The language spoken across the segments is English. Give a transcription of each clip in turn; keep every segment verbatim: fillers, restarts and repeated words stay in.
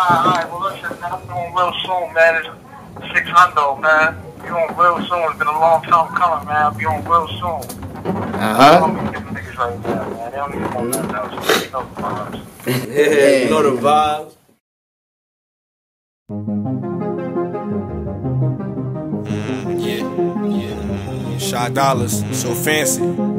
alright, well listen, man, I'm doing real soon, man. It's six hundred, man. Be on real soon. It's been a long time coming, man. I'll be on real soon. Uh-huh. Don't need them niggas right now, man. They don't need no nothing else. They know the vibes. Yeah, you know the vibes. Mm, yeah, yeah. Mm, Shot dollars, so fancy.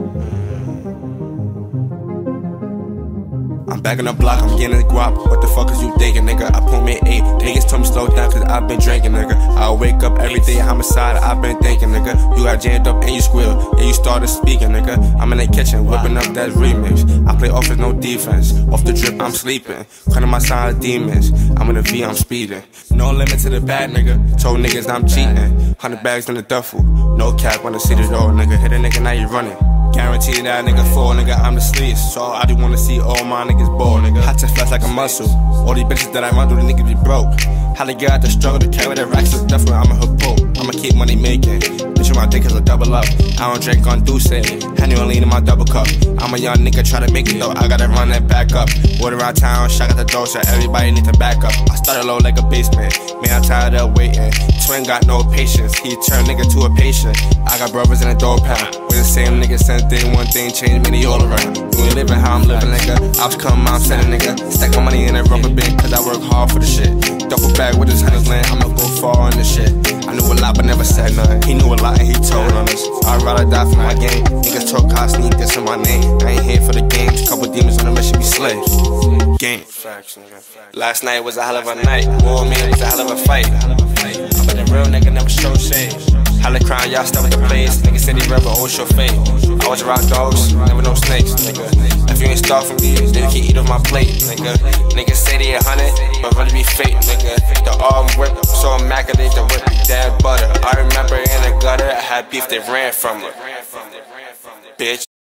I'm back on the block, I'm getting the guap. What the fuck is you thinking, nigga? I pull me eight. Niggas told me slow down cause I've been drinking, nigga. I wake up every day, homicide, I've been thinking, nigga. You got jammed up and you squeal, and you started speaking, nigga. I'm in the kitchen, whipping up that remix. I play offense, no defense. Off the drip, I'm sleeping. Cutting my side of demons. I'm in the V, I'm speeding. No limit to the bad, nigga. Told niggas I'm cheating. Hundred bags in the duffel. No cap when I see the door, nigga. Hit a nigga, now you running. Guarantee that nigga fall, nigga, I'm the sleaze. So I do wanna see all my niggas ball, nigga. Hot to flex like a muscle. All these bitches that I run through, the niggas be broke. How they get out the struggle to carry the racks of stuff, I'm a hippo. I'ma keep money making. Bitch, my dick is a double up. I don't drink on Douce. Henny on lean in my double cup. I'm a young nigga try to make it though. I gotta run that back up. Word around town, shot at the door, so everybody need to back up. I started low like a basement. Man, I'm tired of waiting. Twin got no patience. He turned nigga to a patient. I got brothers in a door pound. We're the same niggas, same thing, one thing changed many all around. You ain't living how I'm living, nigga. Ops come, I'm sending nigga. Stack my money in a rubber bin, cause I work hard for the shit. Duffel bag with his hands land, I'ma go far on this shit. I knew a lot but never said nothing. He knew a lot and he told on us. I'd rather die for my game. Niggas talk how I sneak this in my name. I ain't here for the games. Couple demons on the mission be slaves. Game. Last night was a hell of a night. War me was a hell of a fight. But the real nigga never show shade. Hella crying, y'all stuck with the place. Niggas said he real, but always show fake. I was rock dogs, never no snakes, nigga. If you ain't starve from me, then you can eat off my plate, nigga. Niggas say they a hundred, but really be fake, nigga. The arm whip, so immaculate, the whip be dead butter. I remember in the gutter, I had beef, they ran from her. Bitch.